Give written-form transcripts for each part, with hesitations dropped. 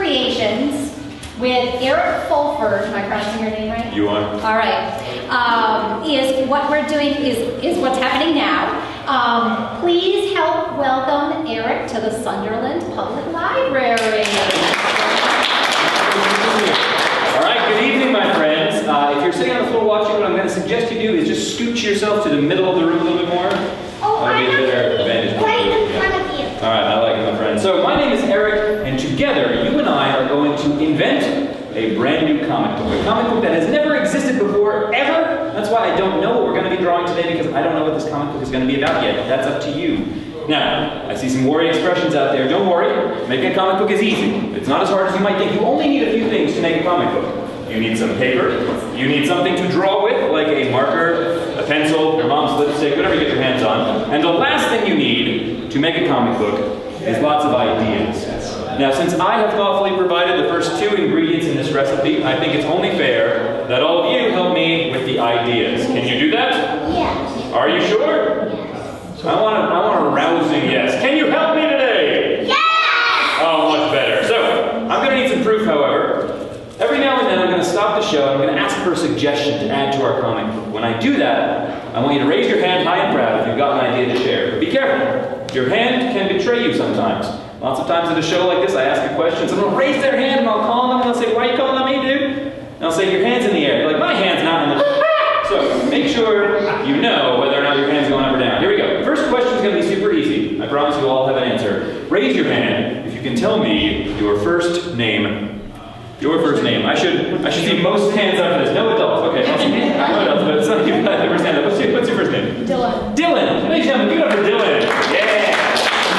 Creations with Eric Fulford. Am I pronouncing your name right? You are. All right. Is what we're doing is what's happening now. Please help welcome Eric to the Sunderland Public Library. All right, good evening, my friends. If you're sitting on the floor watching, what I'm going to suggest you do is just scooch yourself to the middle of the room a little bit more. Oh, I'm right in front of you. All right, I like it, my friend. So my name is Eric, and together you and I are going to invent a brand new comic book. A comic book that has never existed before, ever. That's why I don't know what we're going to be drawing today, because I don't know what this comic book is going to be about yet. That's up to you. Now, I see some worried expressions out there. Don't worry, making a comic book is easy. It's not as hard as you might think. You only need a few things to make a comic book. You need some paper, you need something to draw with, like a marker, a pencil, your mom's lipstick, whatever you get your hands on. And the last thing you need to make a comic book is lots of ideas. Now, since I have thoughtfully provided the first two ingredients in this recipe, I think it's only fair that all of you help me with the ideas. Can you do that? Yes. Are you sure? Yes. I want a rousing yes. Can you help me today? Yes! Oh, much better. So, I'm going to need some proof, however. Every now and then I'm going to stop the show and I'm going to ask for a suggestion to add to our comic book. When I do that, I want you to raise your hand high and proud if you've got an idea to share. But be careful. Your hand can betray you sometimes. Lots of times at a show like this, I ask a question, someone will raise their hand and I'll call them and they'll say, "Why are you calling on me, dude?" And I'll say, "Your hand's in the air." They're like, "My hand's not in the air." So make sure you know whether or not your hand's going up or down. Here we go. First question is going to be super easy. I promise you all have an answer. Raise your hand if you can tell me your first name. Your first name. I should see most hands up for this. No adults. Okay. No adults, but some people have their first hand up. What's your first name? Dylan. Dylan. Ladies and gentlemen, give it up for Dylan. Yeah.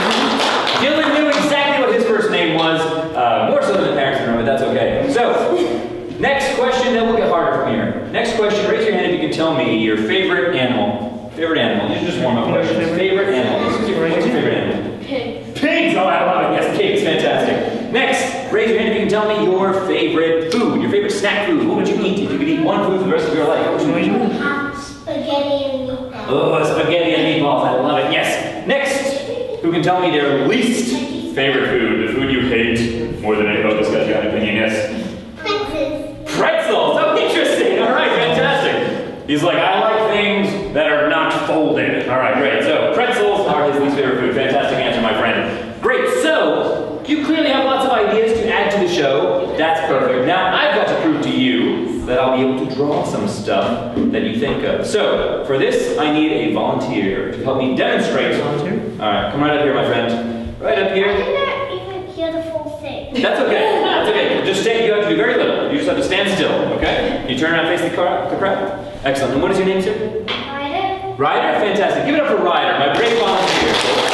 Dylan knew exactly what his first name was. More so than the parents remember, but that's okay. So, next question, then we'll get harder from here. Next question, raise your hand if you can tell me your favorite animal. Favorite animal. These are just warm-up questions. Favorite animal. What's your favorite animal? Pig. Pigs! Oh, I love it. Yes, pigs. Fantastic. Next, raise your hand if you can tell me your favorite food, your favorite snack food. What would you eat if you could eat one food for the rest of your life? What would you eat? Spaghetti and meatballs. Oh, spaghetti and meatballs. I love it. Yes. Next, who can tell me their least favorite food, the food you hate more than any of this guy's got an opinion? Yes. Pretzels. Pretzels. Oh, interesting. All right, fantastic. He's like, I like things that are not folded. All right, great. So pretzels are his least favorite food. Fantastic answer, my friend. Great. So you clearly have lots of ideas to add to the show. That's perfect. Now I've got to prove to you that I'll be able to draw some stuff that you think of. So for this, I need a volunteer to help me demonstrate. Volunteer? All right, come right up here, my friend. Right up here. I did not even hear the full thing. That's okay. That's okay. Just stand. You have to do very little. You just have to stand still. Okay? You turn around, face the crowd. Excellent. And what is your name, sir? Ryder. Ryder. Fantastic. Give it up for Ryder, my great volunteer.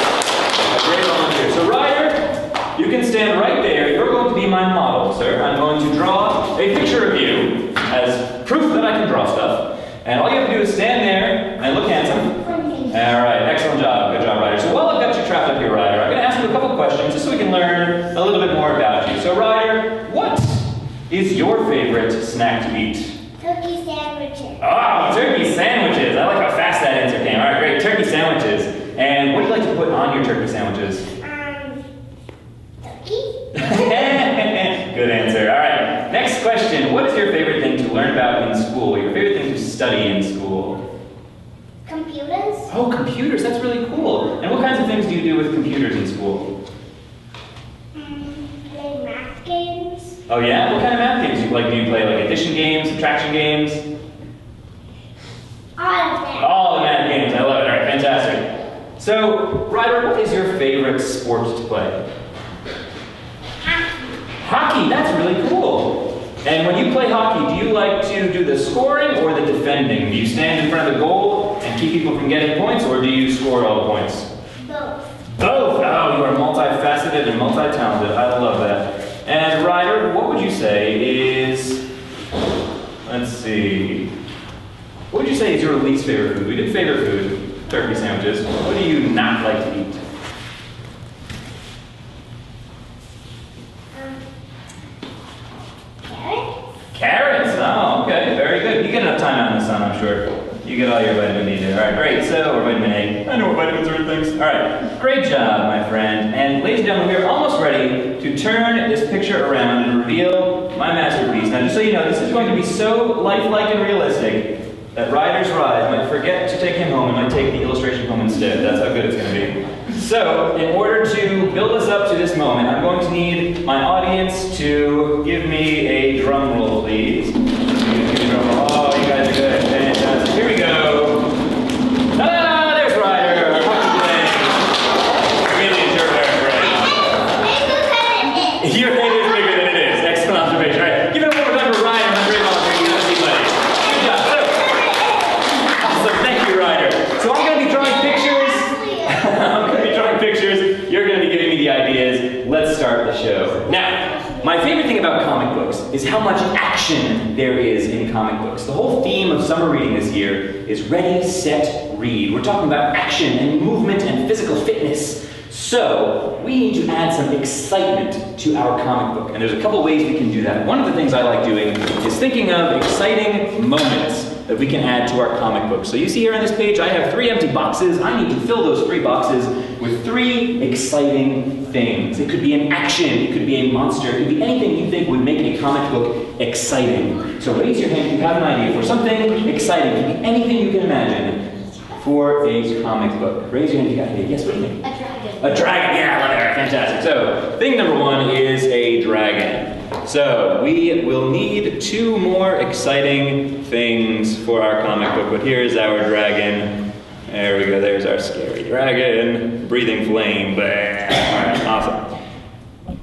My great volunteer. So Ryder, you can stand right there. You're going to be my model, sir. I'm going to draw a picture of you as proof that I can draw stuff. And all you have to do is stand there and look handsome. All right, excellent job. Good job, Ryder. So while I've got you trapped up here, Ryder, I'm going to ask you a couple questions just so we can learn a little bit more about you. So Ryder, what is your favorite snack to eat? Turkey sandwiches. Oh, turkey sandwiches. I like how fast that answer came. All right, great. Turkey sandwiches. And what do you like to put on your turkey sandwiches? Turkey. Good answer. All right. Next question. What is your favorite thing to learn about in school? Your favorite thing to study in school? Computers. Oh, computers. That's really cool. And what kinds of things do you do with computers in school? Play math games. Oh, yeah? What kind of math games do you like? Do you play like addition games, subtraction games? All of them. All the math games. I love it. All right, fantastic. So, Ryder, what is your favorite sport to play? Hockey, that's really cool. And when you play hockey, do you like to do the scoring or the defending? Do you stand in front of the goal and keep people from getting points, or do you score all the points? Both. Both! Oh, you are multifaceted and multi-talented. I love that. And Ryder, what would you say is, let's see, what would you say is your least favorite food? We did favorite food, turkey sandwiches. What do you not like to eat? Carrots. Carrots! Oh, okay, very good. You get enough time out in the sun, I'm sure. You get all your vitamin D there. All right, great. So, or vitamin A. I know what vitamins are in things. All right, great job, my friend. And ladies and gentlemen, we are almost ready to turn this picture around and reveal my masterpiece. Now, just so you know, this is going to be so lifelike and realistic that Ryder's Rise might forget to take him home and might take the illustration home instead. That's how good it's going to be. So, in order to build us up to this moment, I'm going to need my audience to give me a drum roll, please. Give me a drum roll. Oh, you guys are good. Fantastic. Here we go. Ta-da! There's Ryder. How are you today? Really is your turn, right? Your head is bigger than it is. Excellent observation. All right, give it a little time for Ryder. I'm very volunteer. You gotta see, buddy. Good job. So, awesome. Thank you, Ryder. So I'm going to be drawing pictures. I'm going to be drawing pictures. You're going to be giving me the ideas. Let's start the show. Now, my favorite thing about comic books is how much action there is in comic books. The whole theme of summer reading this year is ready, set, read. We're talking about action and movement and physical fitness. So, we need to add some excitement to our comic book. And there's a couple ways we can do that. One of the things I like doing is thinking of exciting moments that we can add to our comic book. So you see here on this page, I have 3 empty boxes. I need to fill those 3 boxes with 3 exciting things. It could be an action, it could be a monster, it could be anything you think would make a comic book exciting. So raise your hand if you have an idea for something exciting. It could be anything you can imagine for a comic book. Raise your hand if you have an idea. Yes, what do you think? A dragon. A dragon, yeah, I love it. Fantastic. So, thing number 1 is a dragon. So, we will need 2 more exciting things for our comic book, but here's our dragon. There we go, there's our scary dragon. Breathing flame. Bam. Alright, awesome.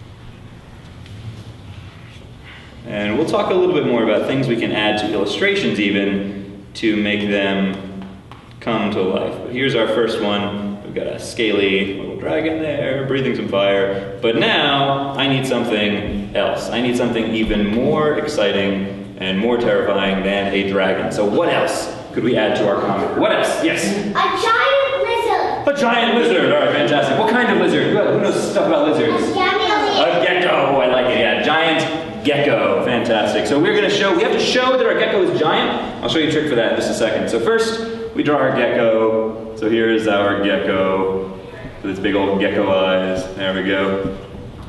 And we'll talk a little bit more about things we can add to illustrations even to make them come to life. But here's our first one. We've got a scaly little dragon there, breathing some fire. But now, I need something else. I need something even more exciting and more terrifying than a dragon. So what else could we add to our comic? What else? Yes? A giant lizard. A giant lizard. All right, fantastic. What kind of lizard? Who knows stuff about lizards? A gecko. I like it. Yeah, giant gecko. Fantastic. So we have to show that our gecko is giant. I'll show you a trick for that in just a second. So first, we draw our gecko. So here is our gecko with its big old gecko eyes. There we go.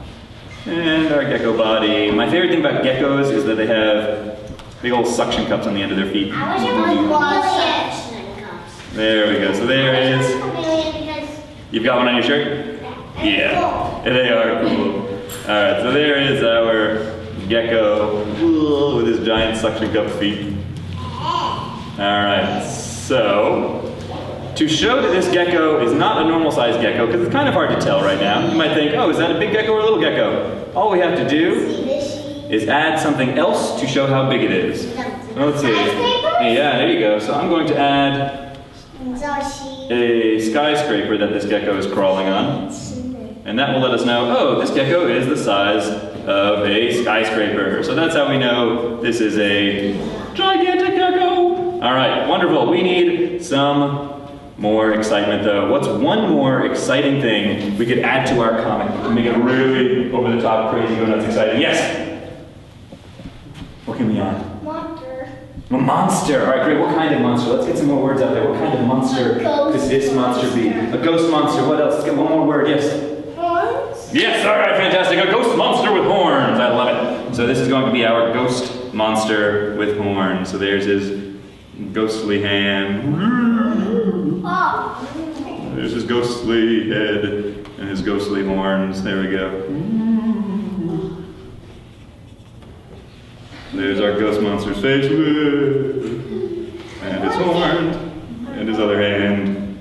And our gecko body. My favorite thing about geckos is that they have big old suction cups on the end of their feet. I wish it was suction cups. There we go. So there it is. You've got one on your shirt? Yeah. They are cool. Alright, so there is our gecko with his giant suction cup feet. Alright, so to show that this gecko is not a normal sized gecko, because it's kind of hard to tell right now. You might think, oh, is that a big gecko or a little gecko? All we have to do is add something else to show how big it is. So let's see. Yeah, there you go. So I'm going to add a skyscraper that this gecko is crawling on. And that will let us know, oh, this gecko is the size of a skyscraper. So that's how we know this is a gigantic gecko. All right, wonderful. We need some more excitement though. What's one more exciting thing we could add to our comic to make it really over the top, crazy, go nuts, exciting? Yes? What can we add? Monster. A monster. All right, great. What kind of monster? Let's get some more words out there. What kind of monster could this monster be? A ghost monster. What else? Let's get one more word. Yes? Horns. Yes, all right, fantastic. A ghost monster with horns. I love it. So this is going to be our ghost monster with horns. So there's his ghostly hand. Oh. There's his ghostly head and his ghostly horns. There we go. There's our ghost monster's face. And his horns. And his other hand.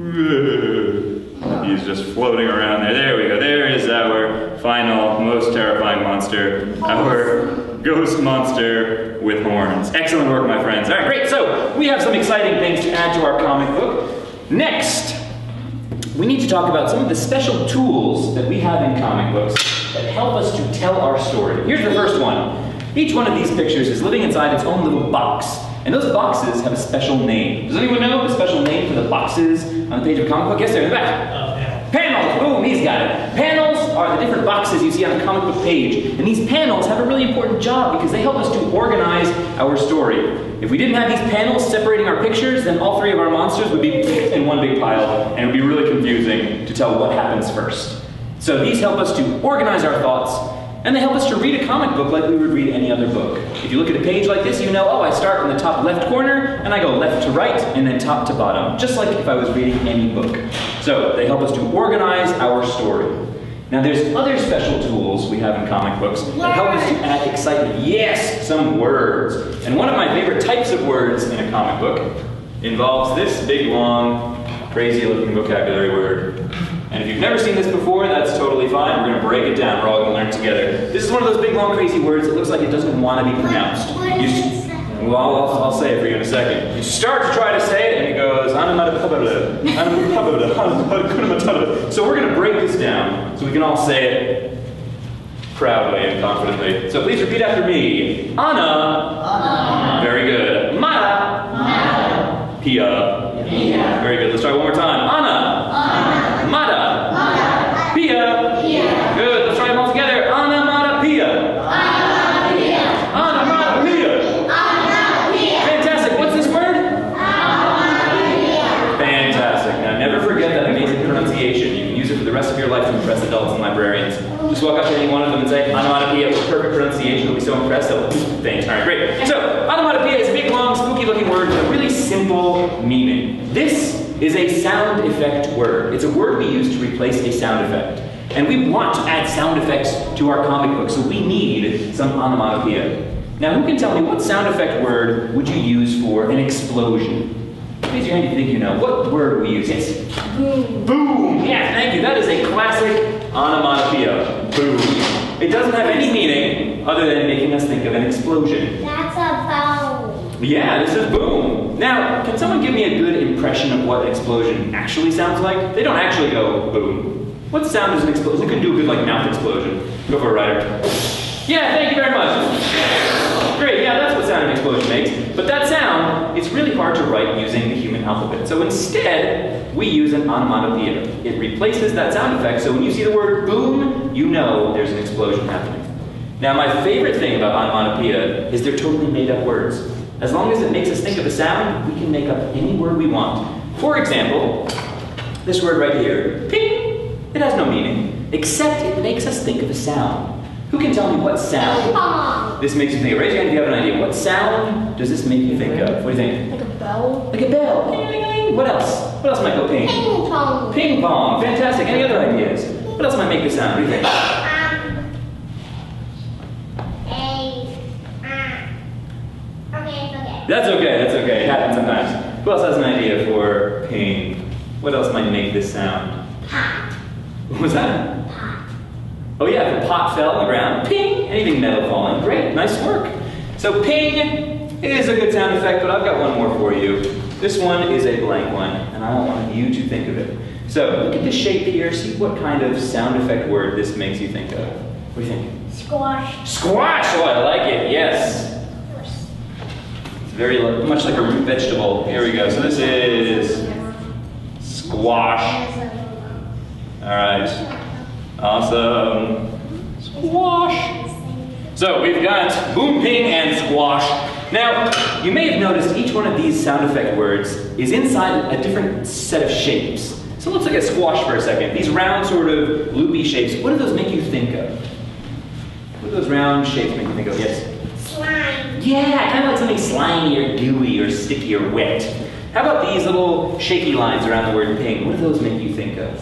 He's just floating around there. There we go. There is our final, most terrifying monster. Our ghost monster with horns. Excellent work, my friends. All right, great. So we have some exciting things to add to our comic book. Next, we need to talk about some of the special tools that we have in comic books that help us to tell our story. Here's the first one. Each one of these pictures is living inside its own little box. And those boxes have a special name. Does anyone know the special name for the boxes on the page of a comic book? Yes, they're in the back. Panels. Boom, he's got it. Panels are the different boxes you see on a comic book page. And these panels have a really important job because they help us to organize our story. If we didn't have these panels separating our pictures, then all three of our monsters would be in one big pile, and it would be really confusing to tell what happens first. So these help us to organize our thoughts, and they help us to read a comic book like we would read any other book. If you look at a page like this, you know, oh, I start in the top left corner, and I go left to right, and then top to bottom, just like if I was reading any book. So they help us to organize our story. Now there's other special tools we have in comic books that help us to add excitement. Yes, some words. And one of my favorite types of words in a comic book involves this big, long, crazy-looking vocabulary word. And if you've never seen this before, that's totally fine. We're going to break it down. We're all going to learn together. This is one of those big, long, crazy words that looks like it doesn't want to be pronounced. Well, I'll say it for you in a second. You start to try to say it, and it goes, so we're going to break this down so we can all say it proudly and confidently. So please repeat after me. Anna. Very good. Mada. Pia. Very good. Let's try one more time. Anna. Mada. Pia. Good. Let's try them all together. Anna, Mada, Pia. The rest of your life to impress adults and librarians. Just walk up to any one of them and say, onomatopoeia with perfect pronunciation. They'll be so impressed. They'll thanks. All right, great. So, onomatopoeia is a big, long, spooky-looking word with a really simple meaning. This is a sound effect word. It's a word we use to replace a sound effect. And we want to add sound effects to our comic book, so we need some onomatopoeia. Now, who can tell me what sound effect word would you use for an explosion? Raise your hand if you think you know. What word do we use? Yes? Boom. Boom. Yeah, thank you. That is a classic onomatopoeia. Boom. It doesn't have any meaning other than making us think of an explosion. That's a boom. Yeah, this is boom. Now, can someone give me a good impression of what an explosion actually sounds like? They don't actually go boom. What sound does an explosion? It can do a good like mouth explosion. Go for a Ryder. Yeah, thank you very much. Great, yeah, that's what sound an explosion makes. But that sound, it's really hard to write using the human alphabet. So instead, we use an onomatopoeia. It replaces that sound effect, so when you see the word boom, you know there's an explosion happening. Now, my favorite thing about onomatopoeia is they're totally made-up words. As long as it makes us think of a sound, we can make up any word we want. For example, this word right here, ping. It has no meaning, except it makes us think of a sound. Who can tell me what sound this makes you think of? Raise your hand if you have an idea. What sound does this make you think of? What do you think? Like a bell. Like a bell. Ding, ding, ding. What else? What else might go ping? Ping pong. Ping pong. Fantastic. Any other ideas? What else might make this sound? What do you think? Okay. That's okay. That's okay. It happens sometimes. Who else has an idea for ping? What else might make this sound? Pot. What was that? Pot. Oh yeah, if a pot fell on the ground, ping! Anything metal falling. Great, nice work. So ping is a good sound effect, but I've got one more for you. This one is a blank one, and I want you to think of it. So look at the shape here, see what kind of sound effect word this makes you think of. What do you think? Squash. Squash! Oh, I like it, yes. It's very much like a root vegetable. Here we go, so this is squash. All right. Awesome. Squash. So we've got boom, ping, and squash. Now, you may have noticed each one of these sound effect words is inside a different set of shapes. So let's look at squash for a second. These round sort of loopy shapes, what do those make you think of? What do those round shapes make you think of? Yes? Slime. Yeah, kind of like something slimy or gooey or sticky or wet. How about these little shaky lines around the word ping? What do those make you think of?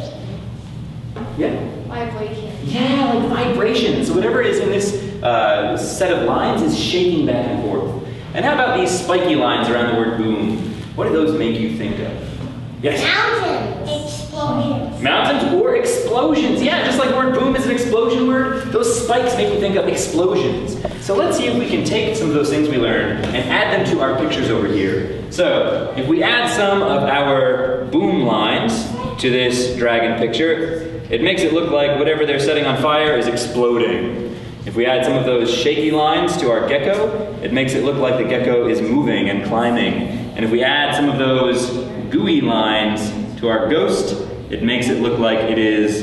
Yeah? Vibration. Yeah, like vibration. So whatever is in this set of lines is shaking back and forth. And how about these spiky lines around the word boom? What do those make you think of? Yes? Mountains. Explosions. Mountains or explosions. Yeah, just like the word boom is an explosion word, those spikes make you think of explosions. So let's see if we can take some of those things we learned and add them to our pictures over here. So if we add some of our boom lines to this dragon picture, it makes it look like whatever they're setting on fire is exploding. If we add some of those shaky lines to our gecko, it makes it look like the gecko is moving and climbing. And if we add some of those gooey lines to our ghost, it makes it look like it is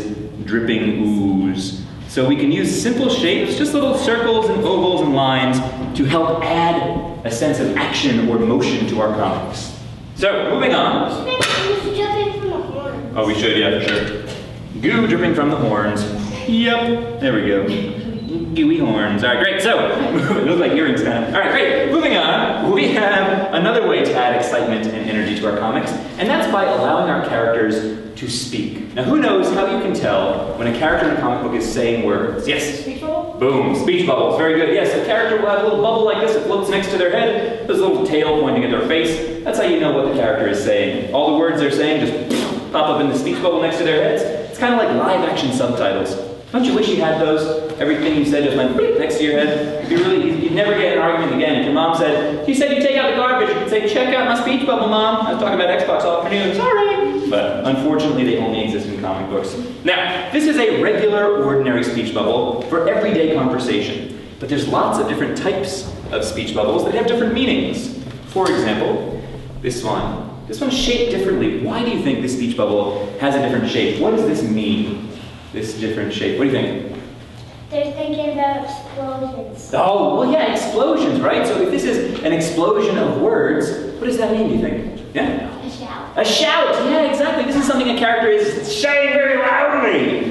dripping ooze. So we can use simple shapes, just little circles and ovals and lines, to help add a sense of action or motion to our comics. So, moving on. We should jump in from the horn. Oh, we should, yeah, for sure. Goo dripping from the horns. Yep, there we go. Gooey horns. All right, great. So, it looks like earrings kind of. All right, great. Moving on, we have another way to add excitement and energy to our comics, and that's by allowing our characters to speak. Now, who knows how you can tell when a character in a comic book is saying words? Yes? Speech bubble? Boom, speech bubbles. Very good. Yes, a character will have a little bubble like this that floats next to their head. There's a little tail pointing at their face. That's how you know what the character is saying. All the words they're saying just pop up in the speech bubble next to their heads. It's kind of like live action subtitles. Don't you wish you had those? Everything you said just went next to your head. It'd be really easy. You'd never get an argument again. If your mom said, "You said you take out the garbage," you could say, "Check out my speech bubble, Mom. I was talking about Xbox all afternoon. Sorry." But unfortunately, they only exist in comic books. Now, this is a regular, ordinary speech bubble for everyday conversation. But there's lots of different types of speech bubbles that have different meanings. For example, this one. This one's shaped differently. Why do you think this speech bubble has a different shape? What does this mean? This different shape. What do you think? They're thinking about explosions. Oh, well, yeah, explosions, right? So if this is an explosion of words, what does that mean, do you think? Yeah? A shout. A shout! Yeah, exactly. This is something a character is shouting very loudly.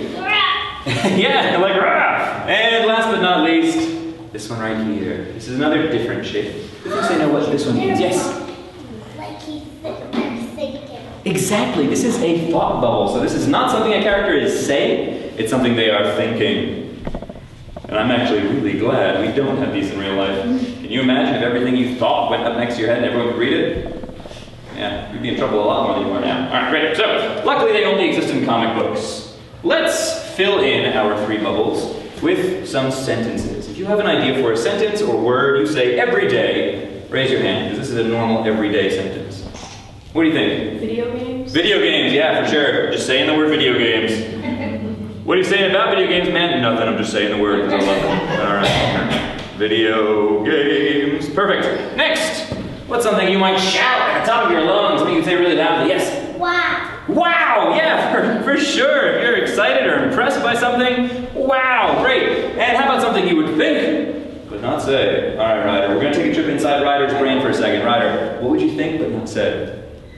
Yeah, like rah! And last but not least, this one right here. This is another different shape. Who thinks they know what this one means? Yes? Like they're thinking. Exactly. This is a thought bubble. So this is not something a character is saying, it's something they are thinking. And I'm actually really glad we don't have these in real life. Can you imagine if everything you thought went up next to your head and everyone could read it? Yeah, you'd be in trouble a lot more than you are now. All right, great. So, luckily they only exist in comic books. Let's fill in our three bubbles with some sentences. If you have an idea for a sentence or word you say every day, raise your hand, because this is a normal everyday sentence. What do you think? Video games? Video games, yeah, for sure. Just saying the word video games. What are you saying about video games, man? Nothing, I'm just saying the word because I love them. All right. Video games. Perfect. Next. What's something you might shout at the top of your lungs? What do you say really loudly? Yes? Wow. Wow, yeah, for sure. If you're excited or impressed by something, wow, great. And how about something you would think, but not say? All right, Ryder, we're going to take a trip inside Ryder's brain for a second. Ryder, what would you think but not say?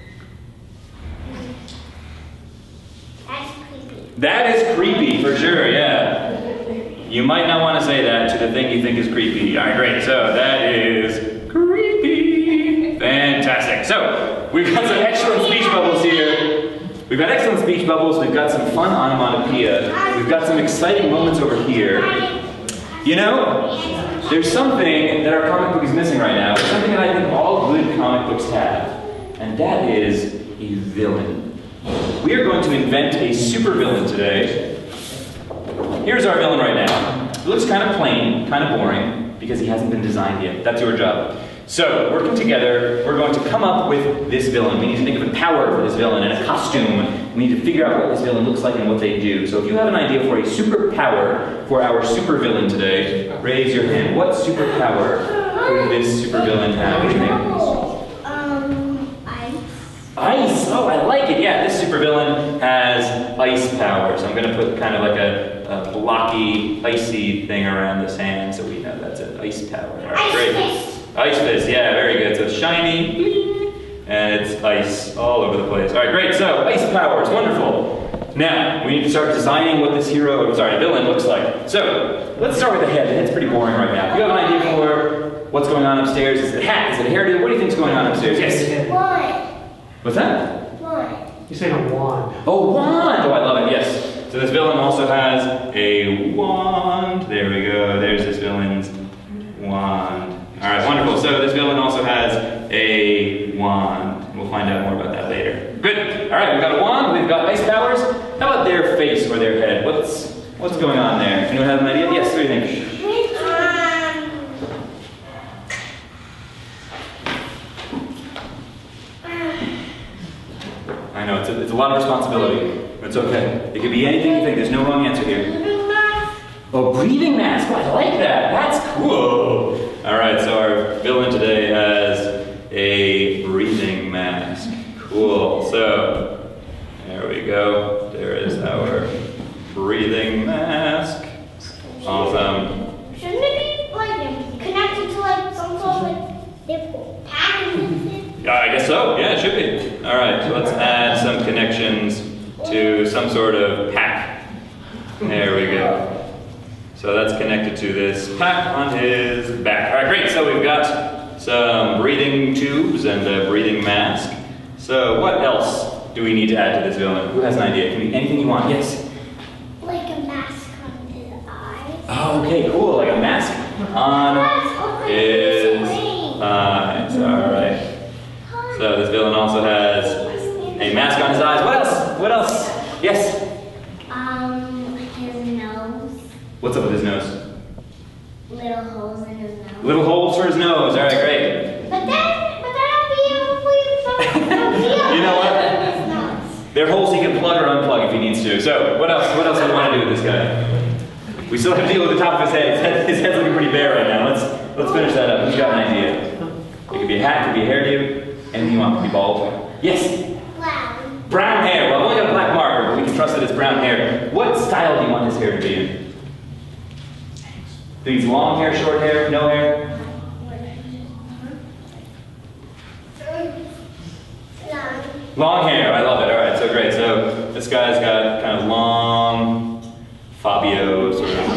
That's creepy. That is creepy, for sure, yeah. You might not want to say that to the thing you think is creepy. All right, great. So that is creepy. Fantastic. So we've got some excellent speech bubbles here. We've got excellent speech bubbles. We've got some fun onomatopoeia. We've got some exciting moments over here. You know, there's something that our comic book is missing right now. It's something that I think all good comic books have, and that is a villain. We are going to invent a supervillain today. Here's our villain right now. It looks kind of plain, kind of boring, because he hasn't been designed yet. That's your job. So, working together, we're going to come up with this villain. We need to think of a power for this villain and a costume. We need to figure out what this villain looks like and what they do. So if you have an idea for a superpower for our supervillain today, raise your hand. What superpower could this supervillain have? What do you think? Ice. Ice! Oh, I like it. Yeah, this supervillain has ice power. So I'm going to put kind of like a blocky, icy thing around this hand so we know that's an ice power. All right, great. Fist. Ice fist, yeah, very good. So it's shiny, and it's ice all over the place. All right, great. So ice powers, wonderful. Now we need to start designing what this villain looks like. So let's start with the head. The head's pretty boring right now. Do you have an idea for what's going on upstairs? Is it a hat? Is it a hairdo? What do you think's going on upstairs? Yes. Wand. What's that? Wand. You say a wand. Oh, wand! Oh, I love it. Yes. So this villain also has a wand. There we go. There's this villain's wand. All right, wonderful. So this villain also has a wand. We'll find out more about that later. Good. All right, we've got a wand. We've got ice powers. How about their face or their head? What's going on there? Anyone have an idea? Yes. What do you think? I know it's a lot of responsibility. It's okay. It could be anything you think. There's no wrong answer here. Oh, breathing mask. Oh, I like that. That's cool. All right, so our villain today has a breathing mask. Cool. So there we go. There is our breathing Awesome. Shouldn't it be like connected to like some sort of like package? Yeah, I guess so. Yeah, it should be. All right, so let's add some connections to some sort of pack. There we go. So that's connected to this pack on his back. All right, great. So we've got some breathing tubes and a breathing mask. So what else do we need to add to this villain? Who has an idea? Can be anything you want. Yes? Like a mask on his eyes. Oh, okay, cool. Like a mask on his eyes. All right. So this villain also has a mask on his eyes. What else? What else? Yes? His nose. What's up with his nose? Little holes in his nose. Little holes for his nose. All right, great. But that'll be You know what? They're holes he can plug or unplug if he needs to. So what else? What else do we want to do with this guy? We still have to deal with the top of his head. His head's looking pretty bare right now. Let's finish that up. Who's got an idea? It could be a hat, it could be a hairdo, anything you want. It could be bald. Yes? Brown. Brown hair. Well, I've only got a black marker, but we can trust that it's brown hair. What style do you want his hair to be in? These long hair, short hair, no hair? Long hair, I love it. All right, so great. So this guy's got kind of long Fabio sort of. There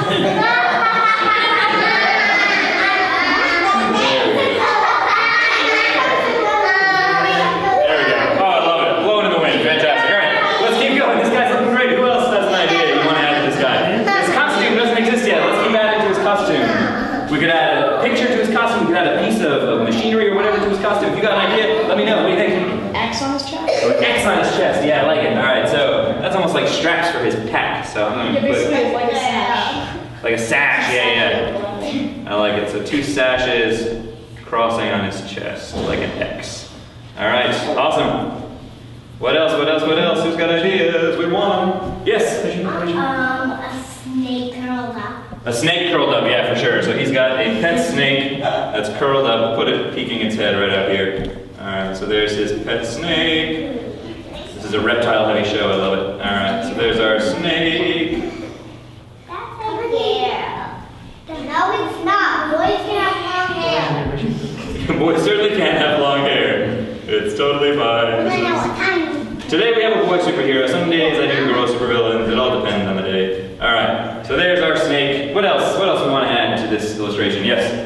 we go. Oh, I love it. Blowing in the wind. Fantastic. All right, let's keep going. This guy's looking great. Who else has an idea you want to add to this guy? His costume doesn't exist yet. Let's keep adding to his costume. We could add a picture to his costume. We could add a piece of machinery or whatever to his costume. If you got an idea, let me know. What do you think? X on his chest? Oh, an X on his chest. Yeah, I like it. All right, so that's almost like straps for his pack. So I'm going to put Basically like a sash. like a sash. Yeah. I like it. So two sashes crossing on his chest, like an X. All right, awesome. What else? What else? What else? Who's got ideas? We want them. Yes. A snake curled up. A snake curled up, yeah, for sure. So he's got a pet snake that's curled up. We'll put it peeking its head right up here. All right, so there's his pet snake. This is a reptile-heavy show. I love it. All right, so there's our snake. That's over there. No, it's not. Boys can have long hair. Boys certainly can't have long hair. It's totally fine. I know what time. Today we have a boy superhero. Some days I do girl supervillains. It all depends on the day. All right, so there's our snake. What else? What else do we want to add to this illustration? Yes?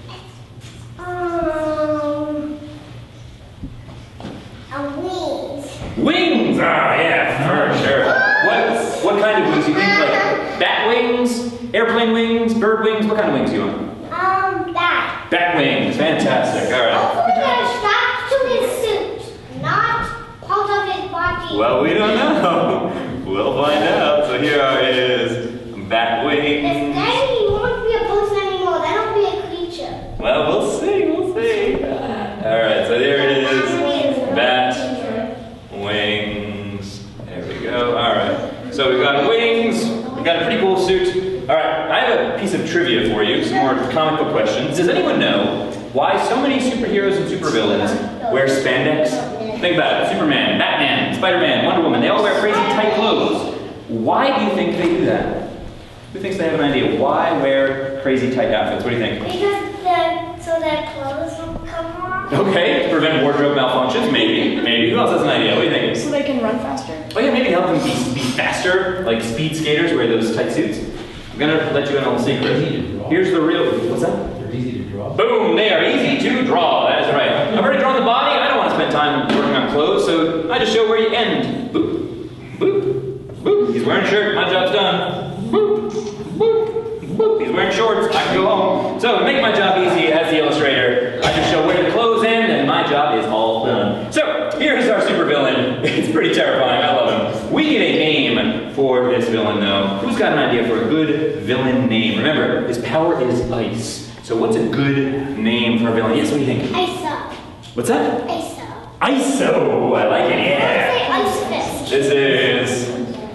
Wings. Wings! Ah, yeah, for sure. What kind of wings do you think? Like bat wings, airplane wings, bird wings? What kind of wings do you want? Bat. Bat wings. Fantastic. All right. Hopefully they're strapped to his suit, not part of his body. Well, we don't know. We'll find out. So here are his bat wings. This guy, he won't be a person anymore. That'll be a creature. Well, we'll see. We'll see. All right. So there it is. Bat wings. There we go. All right. So we've got wings. We've got a pretty cool suit. All right. I have a piece of trivia for you. Some more comic book questions. Does anyone know why so many superheroes and supervillains wear spandex? Think about it. Superman, Batman, Spider-Man, Wonder Woman. They all wear crazy tight clothes. Why do you think they do that? Who thinks they have an idea? Why wear crazy tight outfits? What do you think? Because so their clothes will come off. Okay, to prevent wardrobe malfunctions, maybe. Maybe. Who else has an idea? What do you think? So they can run faster? Oh yeah, maybe help them be faster, like speed skaters wear those tight suits. I'm gonna let you in on a secret. Here's the real, what's that? They're easy to draw. Boom, they are easy to draw, that is right. I've already drawn the body, I don't want to spend time working on clothes, so I just show where you end. Boop, boop, boop. He's wearing a shirt, my job's done. Boop, boop, boop. He's wearing shorts, I can go home. So to make my job easy as the illustrator, I just show where the clothes end and my job is all done. So here's our supervillain. It's pretty terrifying, I love him. We need a name for this villain though. Who's got an idea for a good villain name? Remember, his power is ice. So what's a good name for a villain? Yes, what do you think? ISO. What's that? ISO. ISO! I like it, yeah! Let's say Ice Fist. This is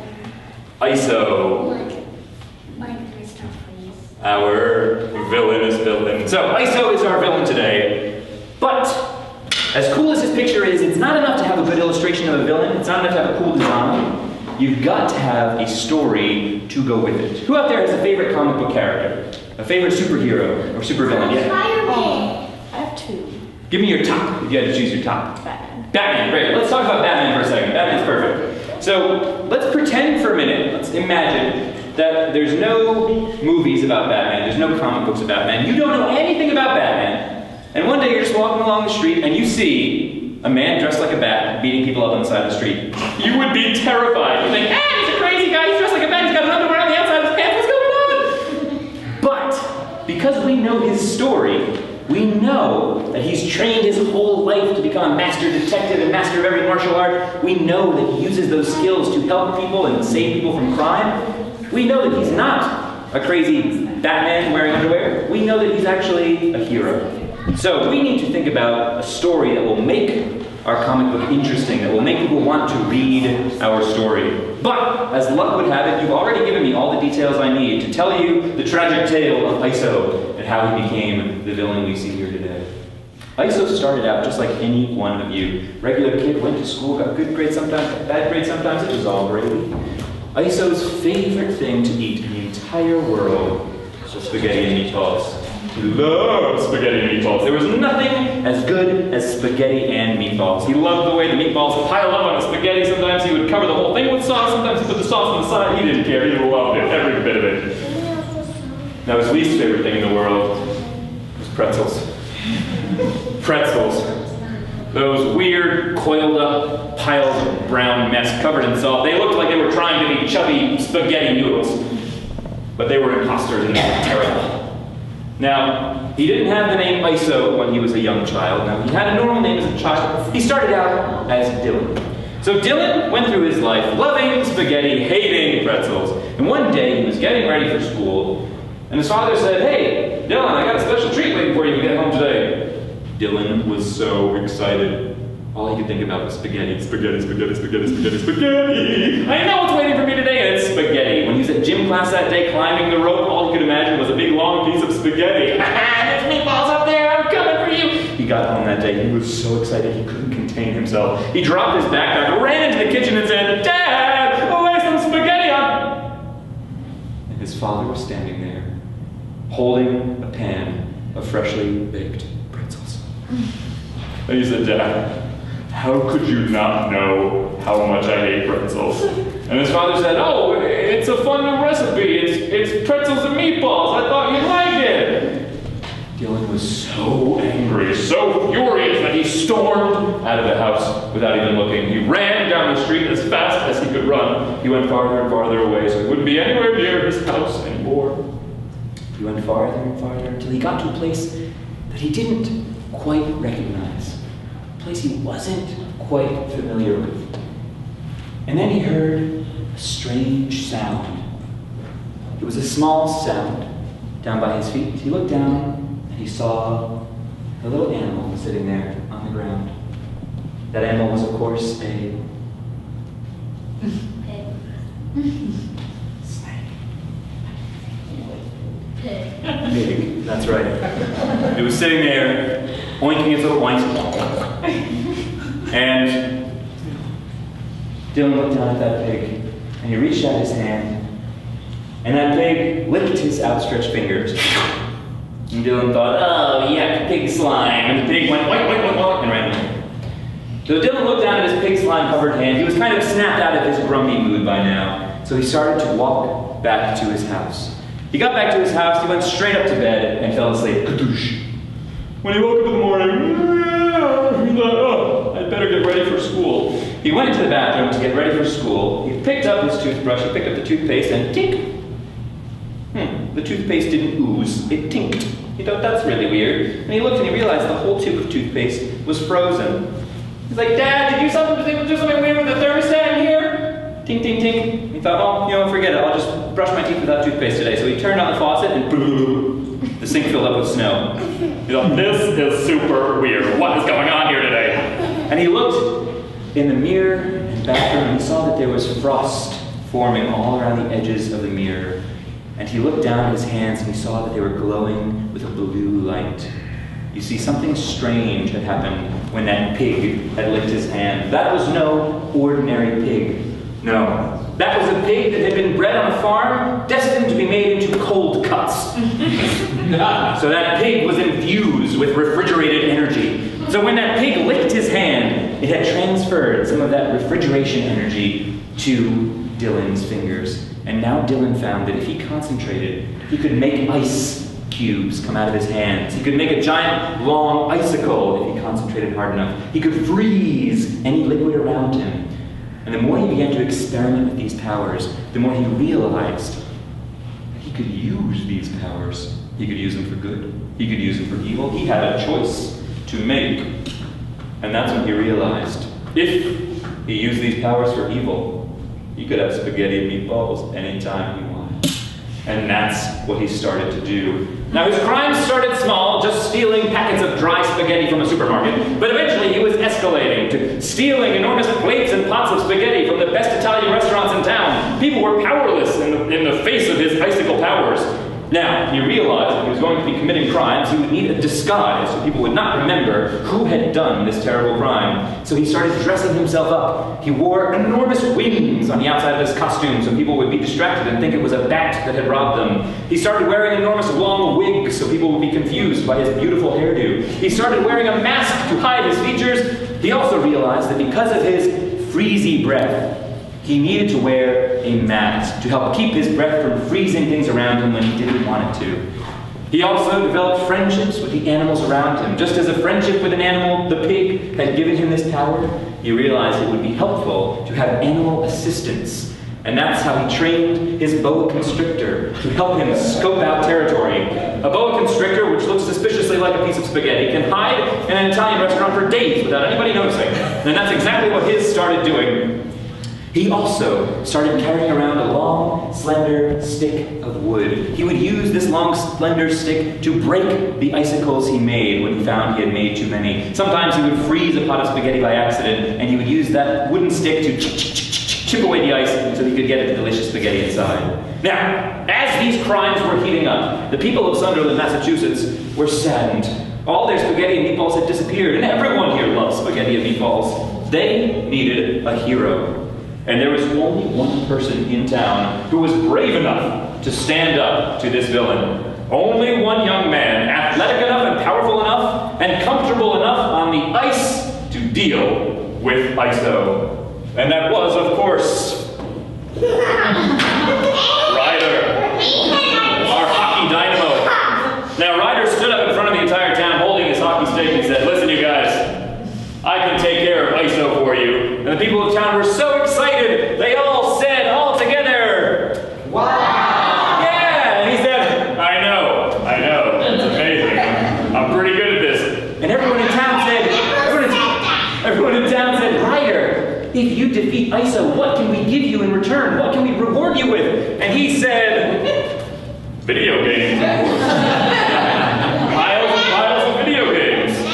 ISO, Like Mr. Freeze. our villainous villain. So ISO is our villain today, but as cool as this picture is, it's not enough to have a good illustration of a villain. It's not enough to have a cool design. you've got to have a story to go with it. Who out there has a favorite comic book character? A favorite superhero or supervillain? Yeah. Spider-Man. I have two. Give me your top, if you had to choose your top. Batman. Batman, great. Let's talk about Batman for a second. Batman's perfect. So let's pretend for a minute, let's imagine that there's no movies about Batman, there's no comic books about Batman, you don't know anything about Batman, and one day you're just walking along the street and you see a man dressed like a bat beating people up on the side of the street. You would be terrified. You think, he's a crazy guy, he's dressed like a bat, he's got an underwear on the outside of his pants, what's going on? But, because we know his story, we know that he's trained his whole life to become a master detective and master of every martial art. We know that he uses those skills to help people and save people from crime. We know that he's not a crazy Batman wearing underwear. We know that he's actually a hero. So we need to think about a story that will make our comic book interesting, that will make people want to read our story. But, as luck would have it, you've already given me all the details I need to tell you the tragic tale of Iso and how he became the villain we see here today. Iso started out just like any one of you. Regular kid, went to school, got good grades sometimes, got bad grades sometimes, it was all gravy. Iso's favorite thing to eat in the entire world was spaghetti and meatballs. He loved spaghetti and meatballs. There was nothing as good as spaghetti and meatballs. He loved the way the meatballs piled up on the spaghetti. Sometimes he would cover the whole thing with sauce. Sometimes he put the sauce on the side. He didn't care. He loved it, every bit of it. Now his least favorite thing in the world was pretzels. Pretzels. Those weird, coiled up piles of brown mess covered in salt. They looked like they were trying to be chubby spaghetti noodles. But they were imposters and they were terrible. Now, he didn't have the name Iso when he was a young child. Now, he had a normal name as a child. He started out as Dylan. So Dylan went through his life loving spaghetti, hating pretzels. And one day, he was getting ready for school, and his father said, "Hey, Dylan, I got a special treat waiting for you when you get home today." Dylan was so excited. All he could think about was spaghetti, spaghetti, spaghetti, spaghetti, spaghetti, spaghetti. I know what's waiting for me today, and it's spaghetti. When he was at gym class that day climbing the rope, all he could imagine was a big long piece of spaghetti. There's meatballs up there, I'm coming for you. He got home that day, he was so excited he couldn't contain himself. He dropped his backpack, ran into the kitchen and said, "Dad, lay some spaghetti on." And his father was standing there, holding a pan of freshly baked pretzels. And he said, "Dad, how could you not know how much I hate pretzels?" And his father said, "Oh, it's a fun new recipe. It's pretzels and meatballs. I thought you'd like it." Dylan was so angry, so furious that he stormed out of the house without even looking. He ran down the street as fast as he could run. He went farther and farther away so he wouldn't be anywhere near his house anymore. He went farther and farther until he got to a place that he didn't quite recognize. A place he wasn't quite familiar with. And then he heard a strange sound. It was a small sound down by his feet. He looked down and he saw a little animal sitting there on the ground. That animal was, of course, a snake. Pig, that's right. It was sitting there, oinking its little oinks. And Dylan looked down at that pig, and he reached out his hand, and that pig licked his outstretched fingers. And Dylan thought, "Oh, yuck, pig slime." And the pig went, "Oink, oink, oink, oink," and ran away. So Dylan looked down at his pig slime-covered hand. He was kind of snapped out of his grumpy mood by now. So he started to walk back to his house. He got back to his house, he went straight up to bed, and fell asleep. Kadoosh. When he woke up in the morning, he thought, "Oh, I'd better get ready for school." He went into the bathroom to get ready for school. He picked up his toothbrush, he picked up the toothpaste, and tink! The toothpaste didn't ooze, it tinked. He thought, "That's really weird." And he looked and he realized the whole tube of toothpaste was frozen. He's like, "Dad, did you do something weird with the thermostat in here?" Tink, tink, tink. He thought, "Oh, forget it. I'll just brush my teeth without toothpaste today." So he turned on the faucet and boom, the sink filled up with snow. He thought, "This is super weird. What is going on here today?" And he looked in the mirror and bathroom and he saw that there was frost forming all around the edges of the mirror. And he looked down at his hands and he saw that they were glowing with a blue light. You see, something strange had happened when that pig had licked his hand. That was no ordinary pig. No, That was a pig that had been bred on a farm, destined to be made into cold cuts. So that pig was infused with refrigerated energy. So when that pig licked his hand, it had transferred some of that refrigeration energy to Dylan's fingers. And now Dylan found that if he concentrated, he could make ice cubes come out of his hands. He could make a giant, long icicle if he concentrated hard enough. He could freeze any liquid around him. And the more he began to experiment with these powers, the more he realized that he could use these powers. He could use them for good. He could use them for evil. He had a choice to make. And that's when he realized, if he used these powers for evil, he could have spaghetti and meatballs anytime he wanted. And that's what he started to do. Now his crimes started small, just stealing packets of dry spaghetti from a supermarket, but eventually he was escalating to stealing enormous plates and pots of spaghetti from the best Italian restaurants in town. People were powerless in the face of his icicle powers. Now, he realized if he was going to be committing crimes, he would need a disguise so people would not remember who had done this terrible crime. So he started dressing himself up. He wore enormous wings on the outside of his costume so people would be distracted and think it was a bat that had robbed them. He started wearing enormous long wigs so people would be confused by his beautiful hairdo. He started wearing a mask to hide his features. He also realized that because of his freezy breath, he needed to wear a mask to help keep his breath from freezing things around him when he didn't want it to. He also developed friendships with the animals around him. Just as a friendship with an animal, the pig, had given him this power, he realized it would be helpful to have animal assistants. And that's how he trained his boa constrictor to help him scope out territory. A boa constrictor, which looks suspiciously like a piece of spaghetti, can hide in an Italian restaurant for days without anybody noticing. And that's exactly what his started doing. He also started carrying around a long, slender stick of wood. He would use this long, slender stick to break the icicles he made when he found he had made too many. Sometimes he would freeze a pot of spaghetti by accident, and he would use that wooden stick to chip away the ice so he could get at the delicious spaghetti inside. Now, as these crimes were heating up, the people of Sunderland, Massachusetts were saddened. All their spaghetti and meatballs had disappeared, and everyone here loves spaghetti and meatballs. They needed a hero. And there was only one person in town who was brave enough to stand up to this villain. Only one young man, athletic enough and powerful enough and comfortable enough on the ice to deal with ISO. And that was, of course, Ryder, our hockey dynamo. Now, Ryder stood up in front of the entire town holding his hockey stick and said, "Listen, you guys, I can take care of ISO for you." And the people of town were so excited, they all said, all together, "Wow!" Yeah! And he said, I know, that's amazing. I'm pretty good at this. And everyone in town said, "Ryder, if you defeat ISO, what can we give you in return? What can we reward you with?" And he said, "Video games." Piles and piles of video games.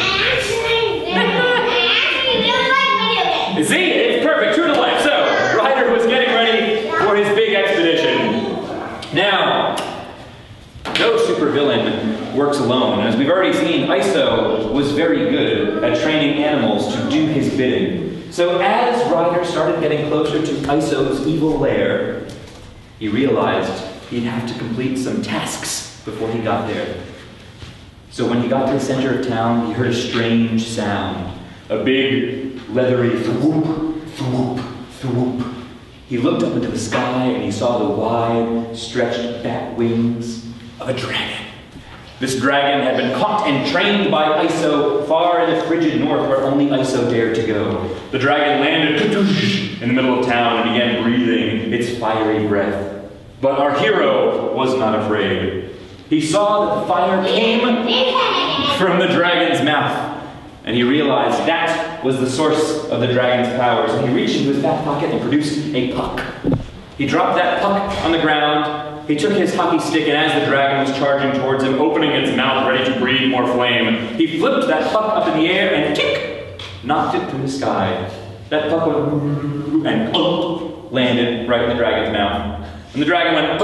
See, it's perfect, true to life. So, Ryder was getting ready for his big expedition. Now, no supervillain works alone. As we've already seen, ISO was very good at training animals to do his bidding. So as Ryder started getting closer to ISO's evil lair, he realized he'd have to complete some tasks before he got there. So when he got to the center of town, he heard a strange sound. A big, leathery thwoop, thwoop, thwoop. He looked up into the sky and he saw the wide, stretched bat wings of a dragon. This dragon had been caught and trained by ISO far in the frigid north where only ISO dared to go. The dragon landed in the middle of town and began breathing its fiery breath. But our hero was not afraid. He saw that the fire came from the dragon's mouth. And he realized that was the source of the dragon's power. So he reached into his back pocket and produced a puck. He dropped that puck on the ground. He took his hockey stick, and as the dragon was charging towards him, opening its mouth ready to breathe more flame, he flipped that puck up in the air and kick, knocked it through the sky. That puck went and landed right in the dragon's mouth. And the dragon went,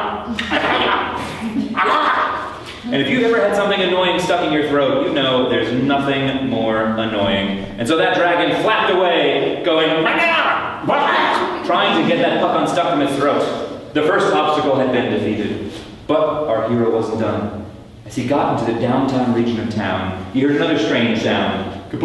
and if you've ever had something annoying stuck in your throat, you know there's nothing more annoying. And so that dragon flapped away, going, trying to get that puck unstuck from its throat. The first obstacle had been defeated. But our hero wasn't done. As he got into the downtown region of town, he heard another strange sound. He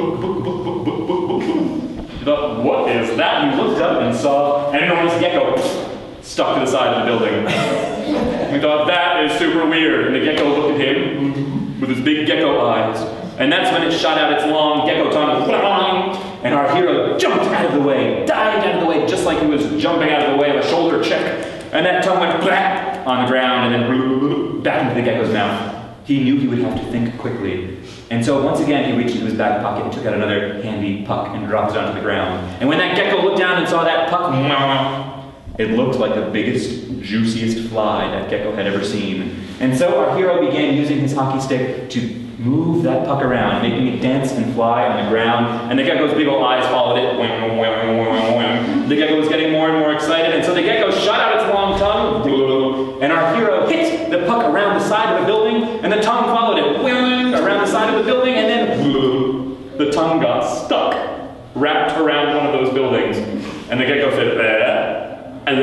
thought, what is that? He looked up and saw an enormous gecko stuck to the side of the building. He thought, that is super weird. And the gecko looked at him with his big gecko eyes. And that's when it shot out its long gecko tongue. And our hero jumped out of the way, dived out of the way, just like he was jumping out of the way of a shoulder check. And that tongue went flat on the ground and then back into the gecko's mouth. He knew he would have to think quickly. And so once again, he reached into his back pocket and took out another handy puck and dropped it onto the ground. And when that gecko looked down and saw that puck, it looked like the biggest, juiciest fly that gecko had ever seen. And so our hero began using his hockey stick to move that puck around, making it dance and fly on the ground. And the gecko's big old eyes followed it. The gecko was getting more and more excited, and so the gecko shot out its long tongue, and our hero hit the puck around the side of the building, and the tongue followed it around the side of the building, and then the tongue got stuck, wrapped around one of those buildings. And the gecko said, and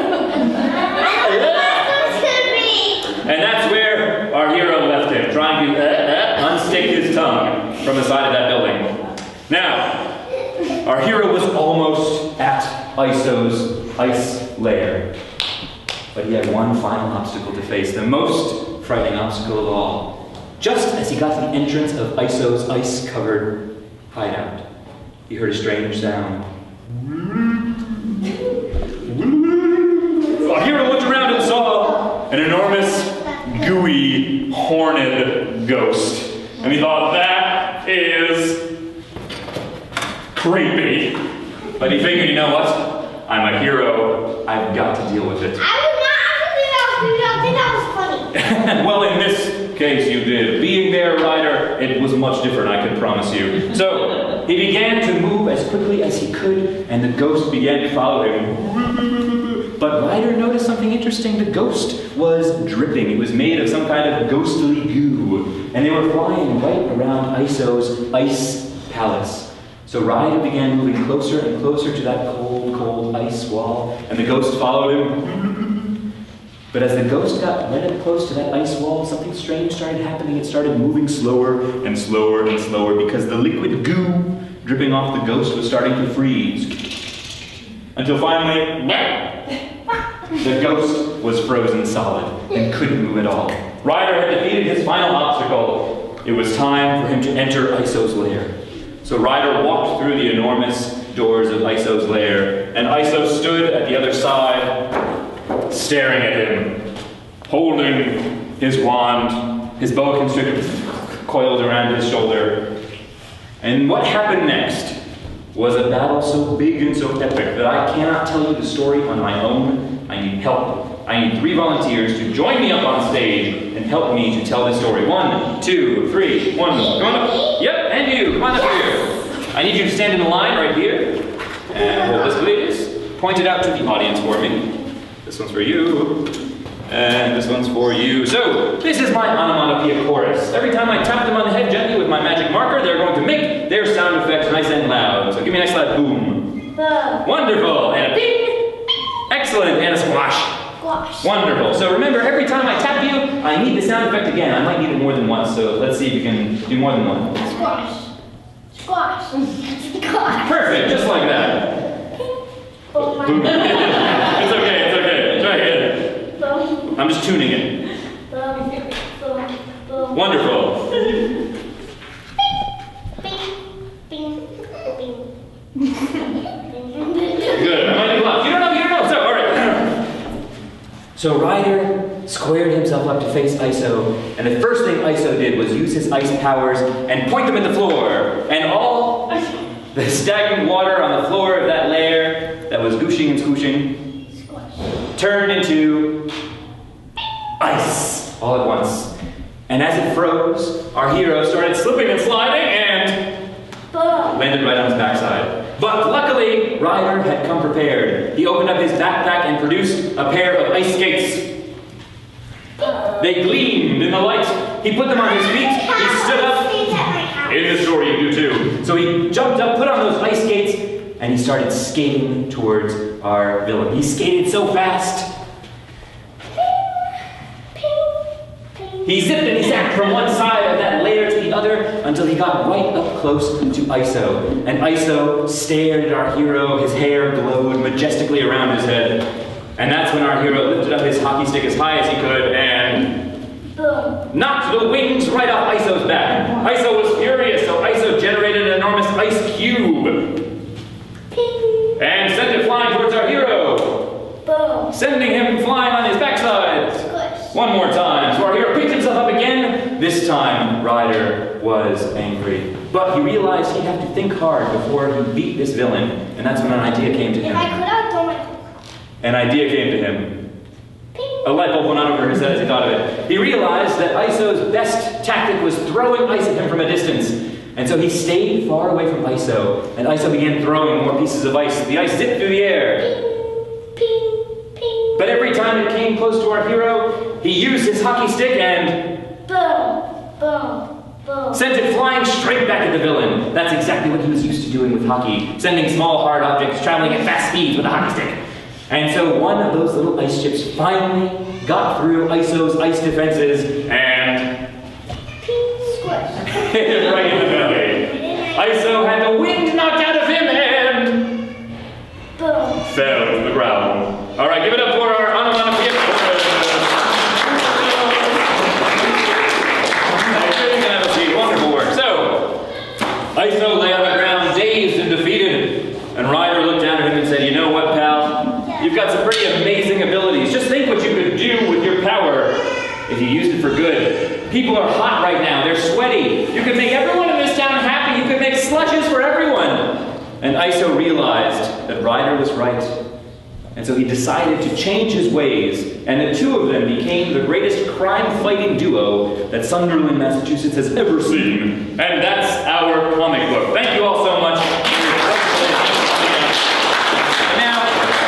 that's where our hero left him, trying to unstick his tongue from the side of that building. Now, our hero was almost at Iso's ice lair. But he had one final obstacle to face, the most frightening obstacle of all. Just as he got to the entrance of Iso's ice-covered hideout, he heard a strange sound. Our hero looked around and saw an enormous, gooey, horned ghost. And he thought, that is creepy. But he figured, you know what? I'm a hero. I've got to deal with it. I would not think that was funny. Well, in this case, you did. Being there, Ryder, it was much different, I can promise you. So, he began to move as quickly as he could, and the ghost began to follow him. But Ryder noticed something interesting. The ghost was dripping. It was made of some kind of ghostly goo, and they were flying right around Iso's ice palace. So Ryder began moving closer and closer to that cold, cold ice wall, and the ghost followed him. But as the ghost got right up close to that ice wall, something strange started happening. It started moving slower and slower and slower because the liquid goo dripping off the ghost was starting to freeze. Until finally, the ghost was frozen solid and couldn't move at all. Ryder had defeated his final obstacle. It was time for him to enter Iso's lair. So Ryder walked through the enormous doors of Iso's lair, and Iso stood at the other side, staring at him, holding his wand, his boa constrictor coiled around his shoulder. And what happened next was a battle so big and so epic that I cannot tell you the story on my own. I need help. I need 3 volunteers to join me up on stage and help me to tell this story. 1, 2, 3, 1. Come on up. Yep, and you. Come on up here. I need you to stand in a line right here. And hold this, please. Point it out to the audience for me. This one's for you. And this one's for you. So, this is my onomatopoeia chorus. Every time I tap them on the head gently with my magic marker, they're going to make their sound effects nice and loud. So give me a nice loud boom. Boom. Wonderful. And a ping. Excellent. And a squash. Squash. Wonderful. So remember, every time I tap you, I need the sound effect again. I might need it more than once, so let's see if you can do more than one. Squash. Squash. Squash. Perfect. Just like that. Boom. Boom. It's okay. It's okay. Try again. Boom. I'm just tuning it. Boom. Boom. Boom. Wonderful. Bing. Bing. Bing. Good. I might do loud. You don't know. So, all right. So Ryder squared himself up to face Iso, and the first thing Iso did was use his ice powers and point them at the floor. And all the stagnant water on the floor of that lair that was gooshing and scooshing turned into ice all at once. And as it froze, our hero started slipping and sliding and landed right on his backside. But luckily, Ryder had come prepared. He opened up his backpack and produced a pair of ice skates. They gleamed in the light. He put them on his feet. He stood up. In the story, you do too. So he jumped up, put on those ice skates, and he started skating towards our villain. He skated so fast. He zipped and he zapped from one side of that layer to the other until he got right up close to Iso. And Iso stared at our hero. His hair glowed majestically around his head. And that's when our hero lifted up his hockey stick as high as he could and Boom. knocked the wings right off Iso's back. Iso was furious, so Iso generated an enormous ice cube Ping. and sent it flying towards our hero, Boom. sending him flying on his backside. Squish. One more time. So our hero picked himself up again. This time, Ryder was angry. But he realized he'd have to think hard before he beat this villain, and that's when an idea came to If him. I could have done my An idea came to him. ping. A light bulb went on over his head as he thought of it. He realized that Iso's best tactic was throwing ice at him from a distance. And so he stayed far away from Iso, and Iso began throwing more pieces of ice. The ice zipped through the air. Ping. Ping. Ping. But every time it came close to our hero, he used his hockey stick and Boom. Boom. Boom. sent it flying straight back at the villain. That's exactly what he was used to doing with hockey, sending small hard objects traveling at fast speeds with a hockey stick. And so one of those little ice chips finally got through Iso's ice defenses and Squish. hit him right in the belly. Iso had the wind knocked out of him and Boom. fell to the ground. All right, give it up for our onomatopoeic. You can have a seat. Wonderful work. So, Iso lay on the ground, dazed and defeated, and Ryder looked down at him and said, "You know what, pal? You've got some pretty amazing abilities. Just think what you could do with your power if you used it for good. People are hot right now. They're sweaty. You could make everyone in this town happy. You could make slushes for everyone." And Iso realized that Ryder was right. And so he decided to change his ways, and the two of them became the greatest crime-fighting duo that Sunderland, Massachusetts has ever seen. And that's our comic book. Thank you all so much. Now,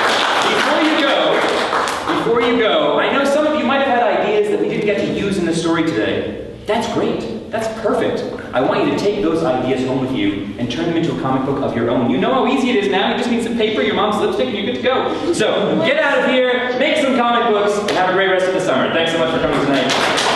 before you go, I know some of you might have had ideas that we didn't get to use in the story today. That's great. That's perfect. I want you to take those ideas home with you and turn them into a comic book of your own. You know how easy it is now. You just need some paper, your mom's lipstick, and you're good to go. So, get out of here, make some comic books, and have a great rest of the summer. Thanks so much for coming tonight.